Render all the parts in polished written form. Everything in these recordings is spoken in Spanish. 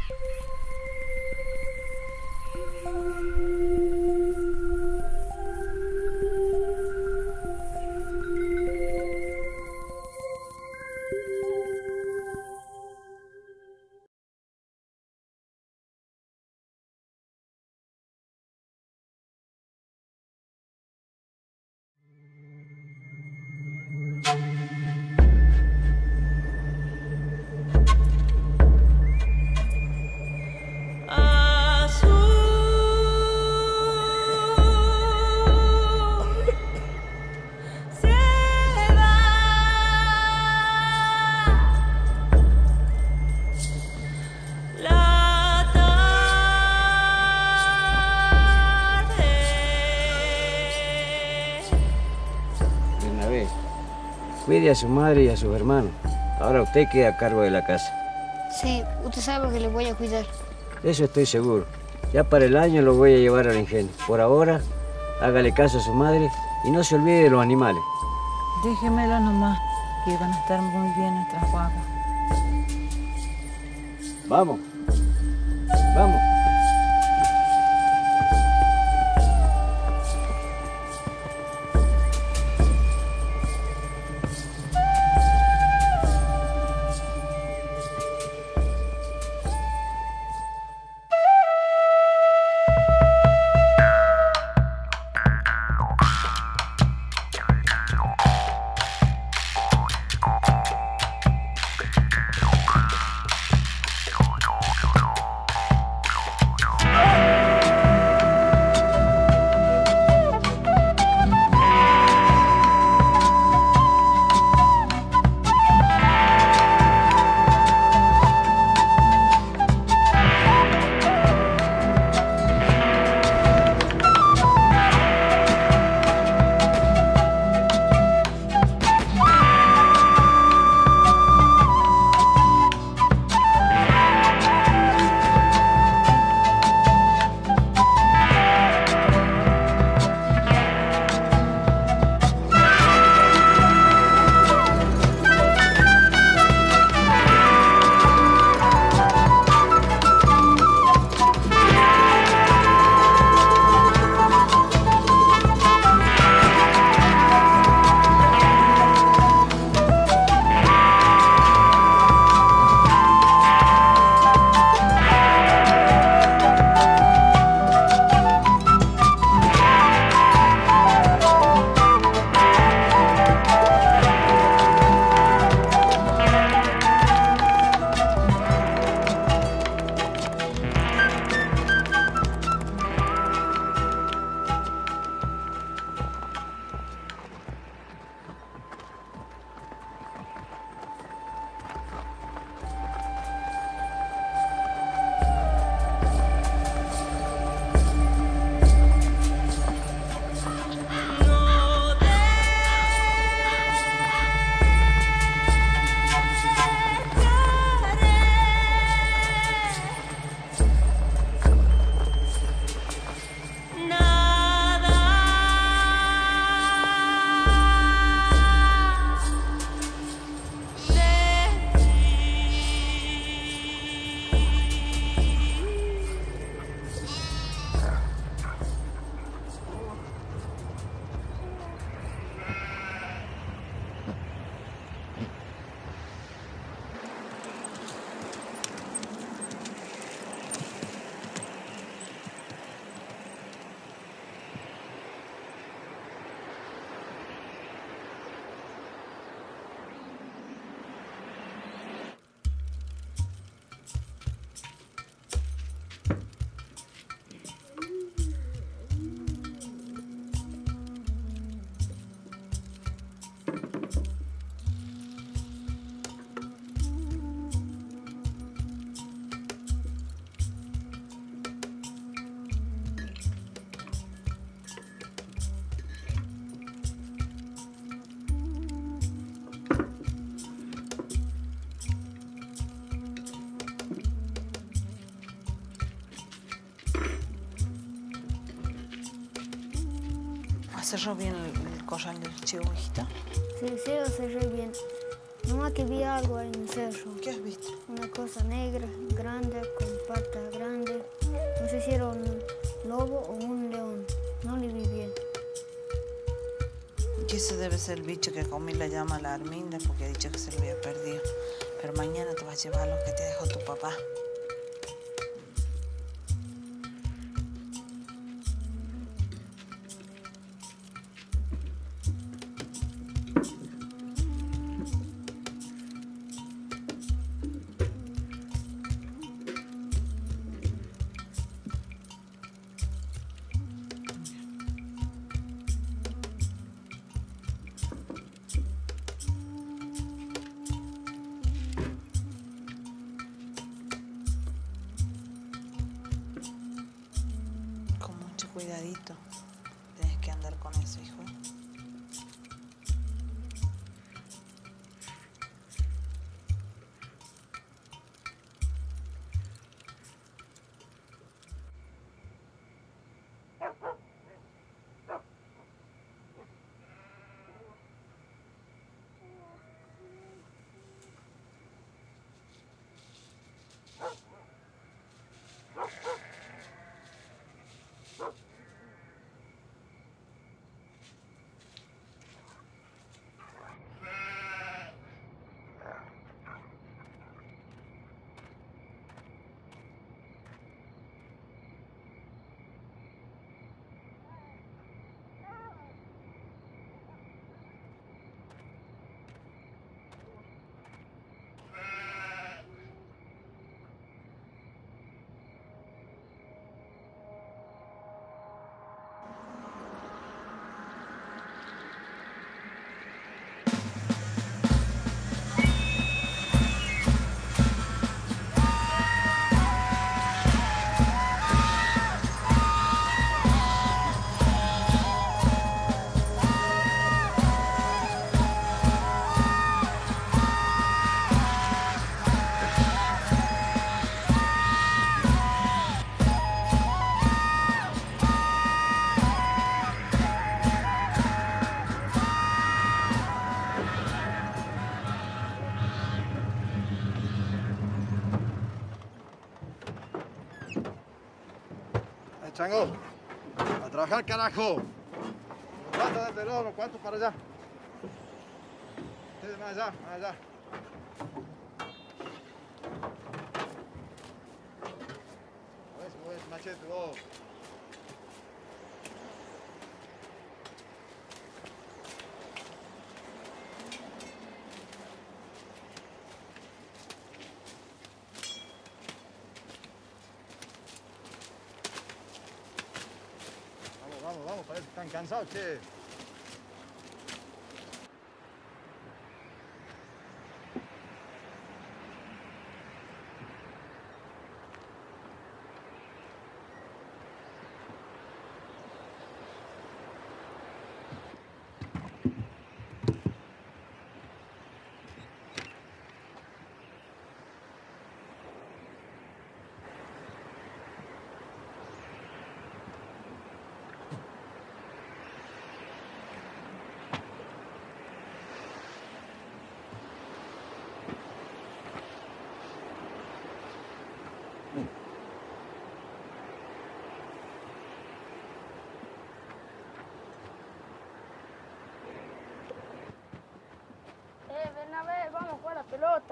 Cuide a su madre y a sus hermanos. Ahora usted queda a cargo de la casa. Sí, usted sabe que le voy a cuidar. De eso estoy seguro. Ya para el año lo voy a llevar al ingenio. Por ahora, hágale caso a su madre y no se olvide de los animales. Déjemelas nomás, que van a estar muy bien nuestras guaguas. Vamos. Vamos. ¿Cerró bien el corral del chivo, hijita? Sí, sí, lo cerré bien. Nomás que vi algo ahí en el cerro. ¿Qué has visto? Una cosa negra, grande, con patas grandes. No sé si era un lobo o un león. No le vi bien. Y ese debe ser el bicho que comí la llama a la Arminda porque ha dicho que se lo había perdido. Pero mañana te vas a llevar lo que te dejó tu papá. Con mucho cuidadito. Tienes que andar con eso, hijo. Chango, a trabajar, carajo. ¿Cuánto del reloj? ¿Cuánto para allá? Ustedes más allá, más allá. Mueves, machete, vos. Vamos, parece que están cansados, che. Ven a ver, vamos a jugar la pelota.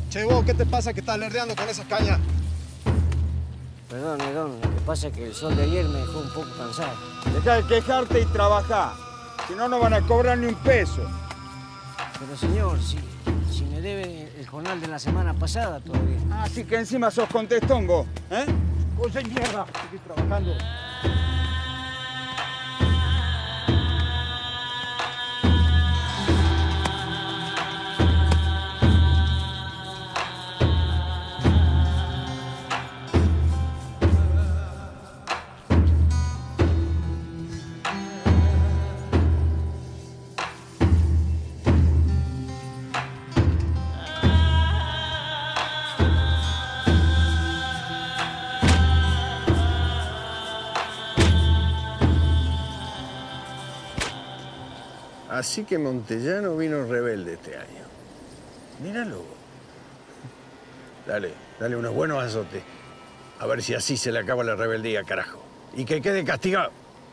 Che, vos, ¿qué te pasa que estás lerdeando con esas cañas? Perdón, don, lo que pasa es que el sol de ayer me dejó un poco cansado. Deja de quejarte y trabaja. Si no, no van a cobrar ni un peso. Pero señor, si me debe el jornal de la semana pasada todavía. Así que encima sos contestón vos, ¿eh? ¡Cosa de mierda! Estoy trabajando. Así que Montellano vino rebelde este año. Míralo. Dale unos buenos azotes. A ver si así se le acaba la rebeldía, carajo. Y que quede castigado.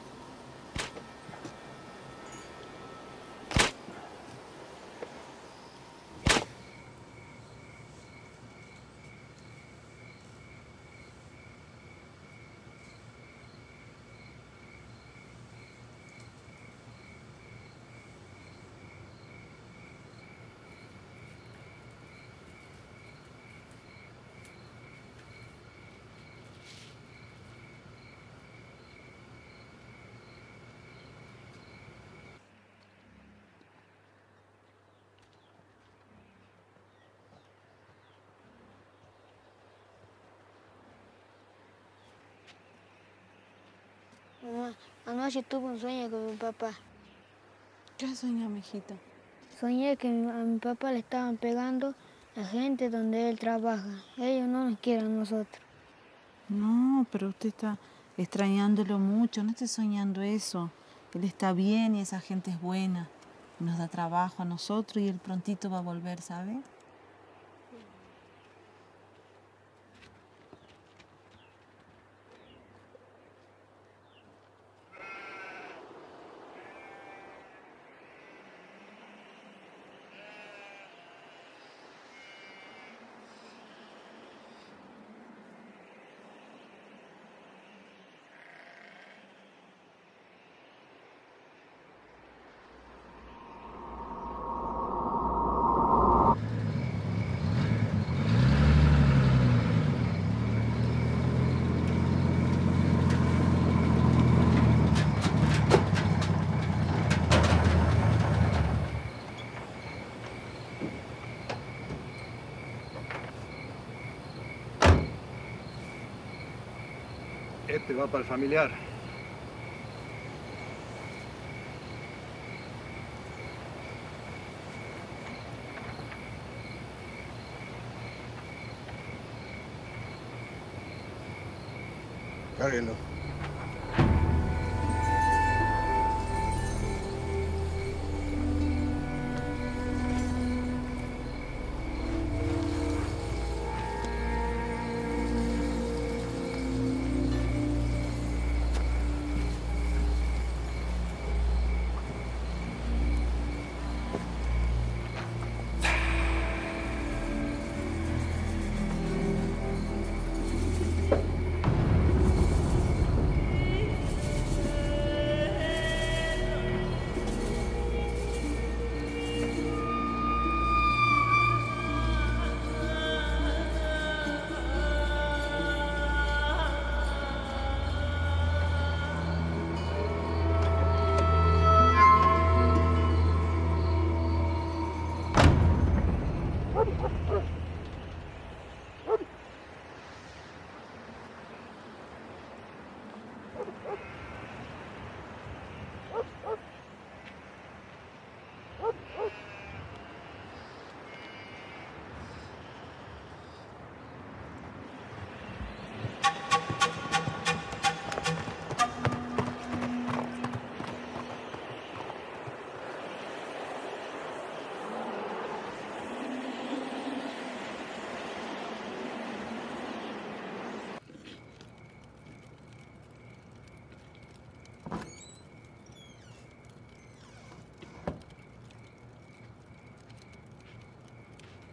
Mamá, anoche tuve un sueño con mi papá. ¿Qué soñó, mijita? Soñé que a mi papá le estaban pegando la gente donde él trabaja. Ellos no nos quieren a nosotros. No, pero usted está extrañándolo mucho. No esté soñando eso. Él está bien y esa gente es buena. Nos da trabajo a nosotros y él prontito va a volver, ¿sabe? Este va para el familiar. Cárguenlo.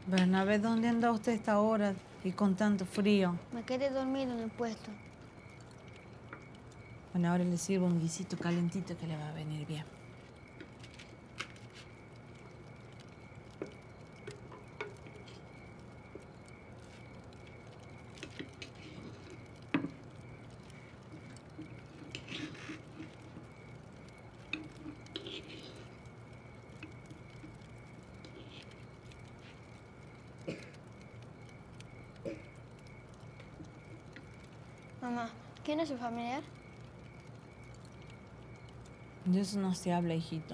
Bernabé, ¿dónde anda usted a esta hora y con tanto frío? Me quedé dormido en el puesto. Bueno, ahora le sirvo un guisito calentito que le va a venir bien. Mamá, ¿quién es su familiar? De eso no se habla, hijito.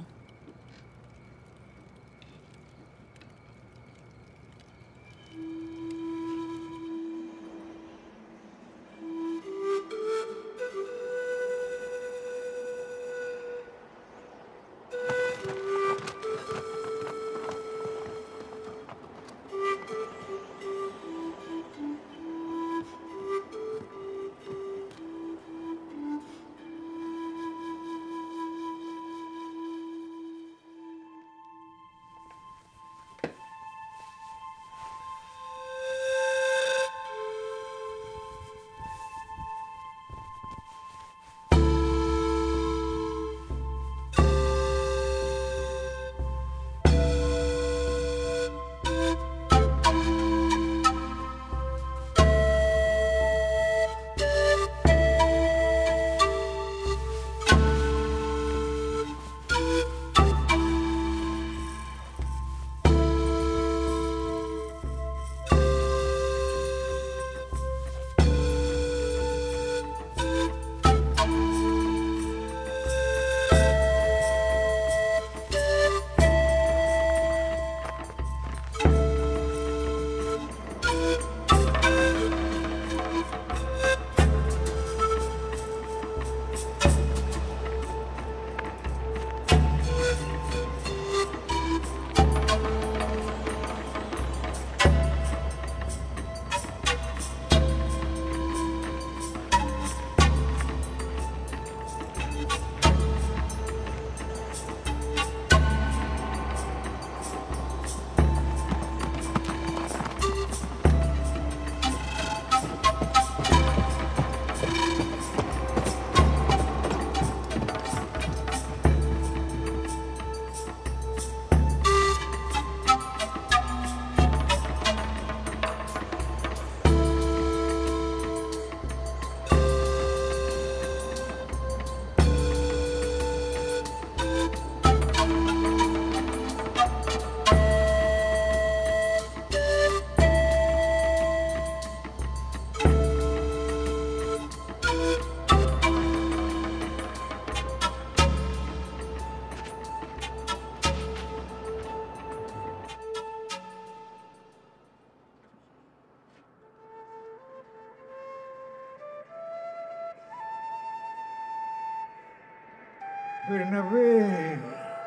Bernabé,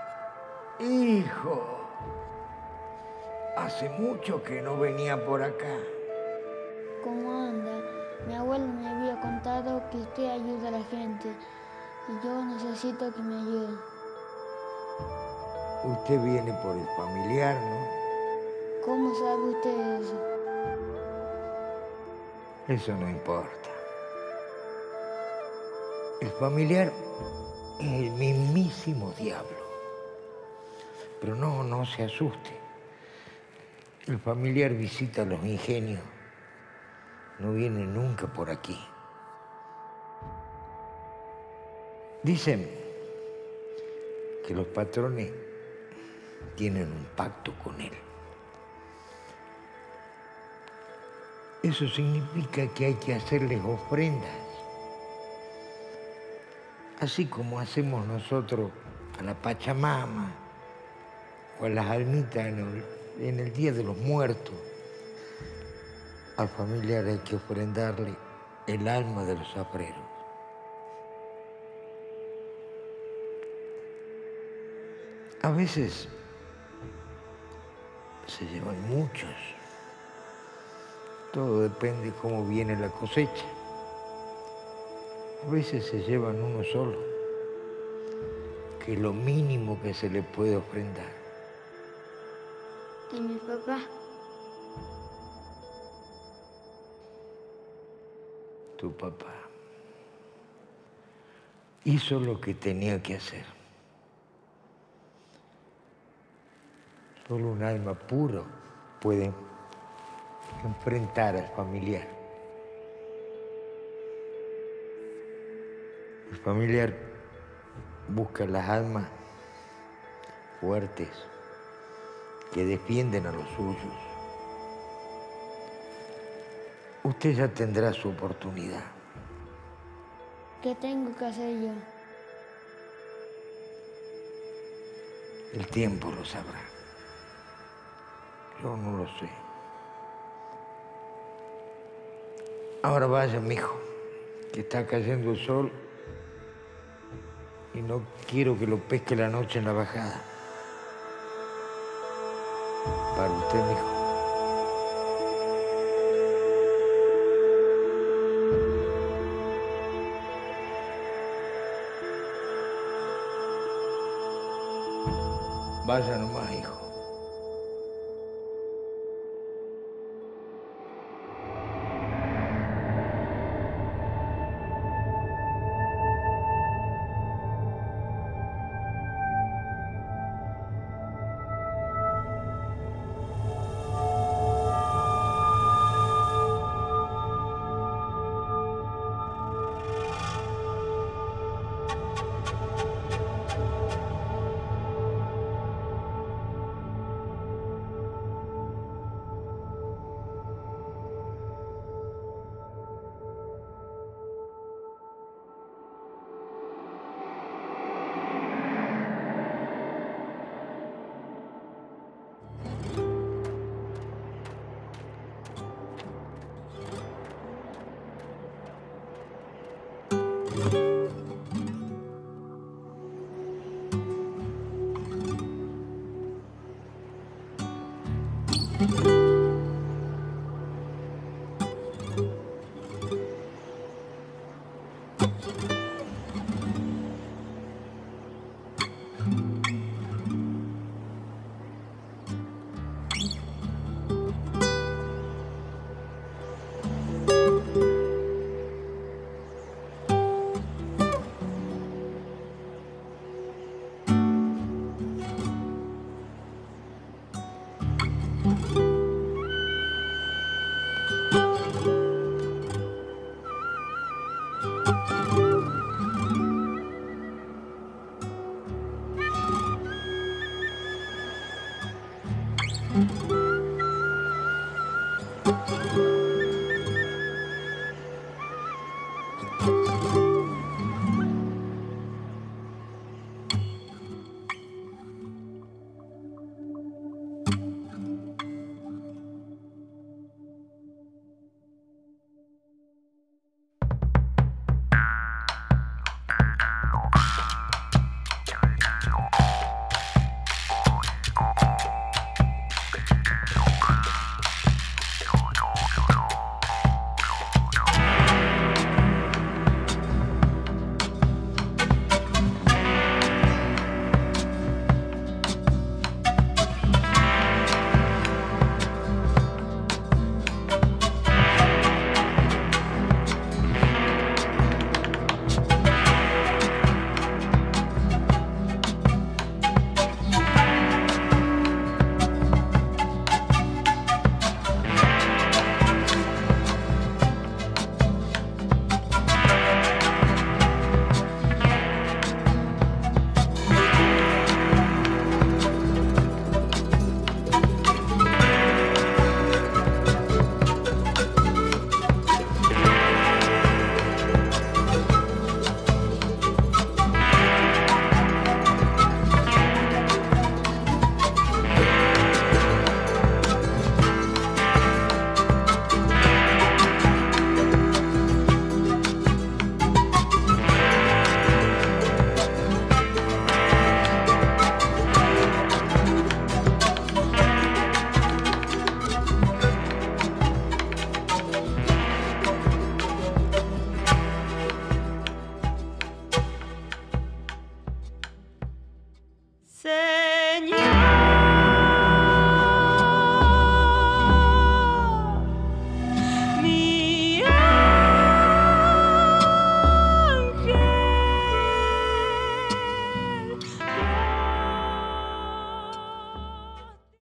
hijo, hace mucho que no venía por acá. ¿Cómo anda? Mi abuelo me había contado que usted ayuda a la gente y yo necesito que me ayude. Usted viene por el familiar, ¿no? ¿Cómo sabe usted eso? Eso no importa. El familiar es el mismísimo diablo. Pero no se asuste. El familiar visita los ingenios. No viene nunca por aquí. Dicen que los patrones tienen un pacto con él. Eso significa que hay que hacerles ofrendas. Así como hacemos nosotros a la Pachamama o a las almitas en el Día de los Muertos. Al familiar hay que ofrendarle el alma de los zafreros. A veces se llevan muchos. Todo depende de cómo viene la cosecha. A veces se llevan uno solo, que es lo mínimo que se le puede ofrendar. ¿Y mi papá? Tu papá hizo lo que tenía que hacer. Solo un alma puro puede enfrentar al familiar. El familiar busca las almas fuertes que defienden a los suyos. Usted ya tendrá su oportunidad. ¿Qué tengo que hacer yo? El tiempo lo sabrá. Yo no lo sé. Ahora vaya, mijo, que está cayendo el sol y no quiero que lo pesque la noche en la bajada. Para usted, mijo. Vaya nomás, hijo.